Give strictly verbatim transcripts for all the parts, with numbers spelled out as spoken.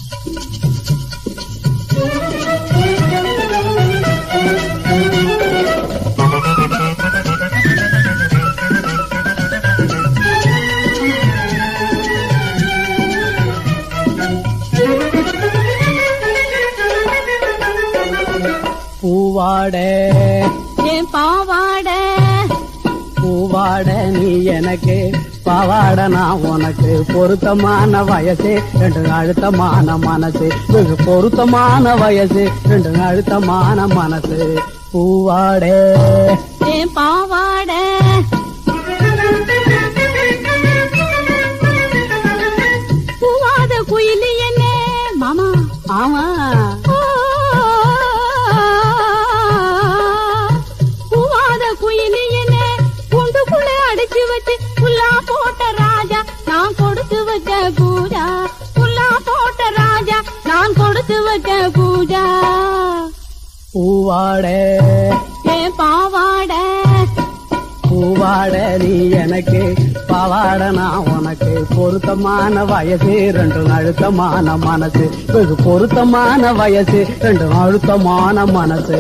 பூவாடே என் பாவாட பூவாட நீ எனக்கு பாவாட நான் உனக்கு பொருத்தமான வயசு ரெண்டு அழுத்தமான மனசு வெகு பொருத்தமான வயசு ரெண்டு அழுத்தமான மனசு பூவாடே என் பாவாட பூவாத குயிலி என்ன மாமா ஆமா பூவாத குயிலி என்ன குண்டுக்குள்ள அடிச்சு வச்சு புல்லா போட்ட ராஜா நான் கொடுத்து வச்ச பூஜா புல்லா போட்ட ராஜா நான் கொடுத்து வச்ச பூஜா பூவாடே என் பாவாட பூவாட நீ எனக்கு பாவாட நான் உனக்கு பொருத்தமான வயசு ரெண்டு அழுத்தமான மனசு வெகு பொருத்தமான வயசு ரெண்டு அழுத்தமான மனசு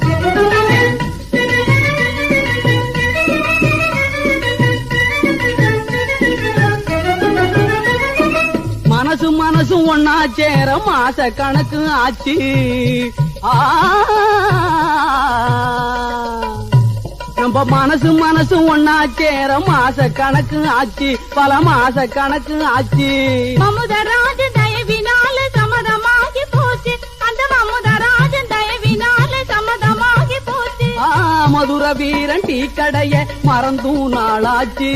மனசு மனசு ஒன்னா சேர மாச கணக்கு ஆச்சு நம்ம மனசு மனசு ஒன்னா சேர மாச கணக்கு ஆச்சு பல மாச கணக்கு ஆச்சு மமுதராஜ தயவினால சம்மதமாகி போச்சு அந்த மமுதராஜ தயவினால சம்மதமாகி போச்சு மதுர வீரன் டீ கடைய மறந்தும் நாளாச்சு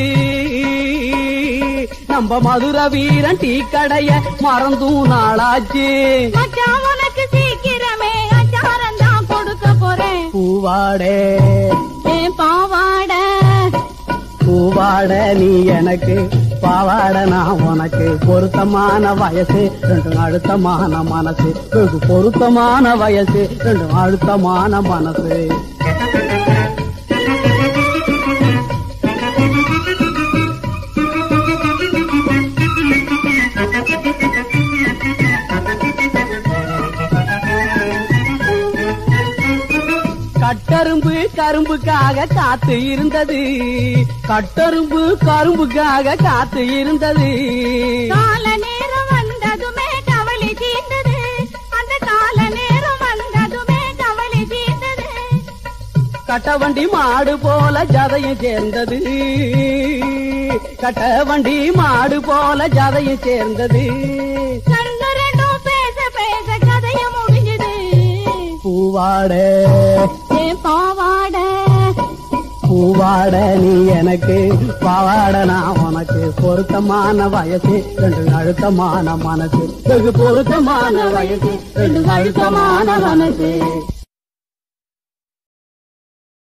நம்ம மதுர வீரன் டீ கடைய மறந்தும் நாளாச்சு மச்சான் உனக்கு சீக்கிரமே அச்சாரம் தான் கொடுக்க போறேன் பூவாடே என் பாவாட பூவாட நீ எனக்கு பாவாட நான் உனக்கு பொருத்தமான வயசு ரெண்டு அழுத்தமான மனசு வெகு பொருத்தமான வயசு ரெண்டு அழுத்தமான மனசு கட்டரும்பு கரும்புக்காக காத்து இருந்தது கட்டரும்பு கரும்புக்காக காத்து இருந்தது கால நேரம் வந்ததுமே கவலை தீர்ந்தது அந்த கால நேரம் வந்ததுமே கவலை தீர்ந்தது கட்டவண்டி மாடு போல ஜதையும் சேர்ந்தது கட்டவண்டி மாடு போல ஜதையும் சேர்ந்தது கண்ணு ரெண்டும் பேச பேச கதையும் முடிஞ்சது பூவாடே என் பாவாட பூவாட நீ எனக்கு பாவாட நான் உனக்கு பொருத்தமான வயசு ரெண்டு அழுத்தமான மனசு வெகு பொருத்தமான வயசு ரெண்டு அழுத்தமான மனசு